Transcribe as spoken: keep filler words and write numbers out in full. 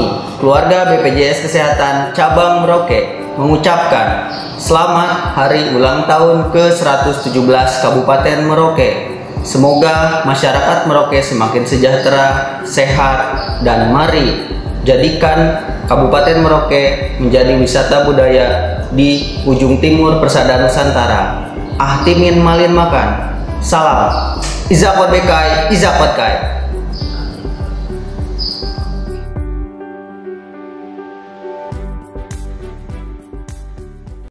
keluarga B P J S Kesehatan Cabang Merauke mengucapkan selamat hari ulang tahun ke seratus tujuh belas Kabupaten Merauke. Semoga masyarakat Merauke semakin sejahtera, sehat, dan mari jadikan Kabupaten Merauke menjadi wisata budaya di ujung timur persada Nusantara. Ah timin malin makan. Salam. Izakot Bekai, Izakot Kai.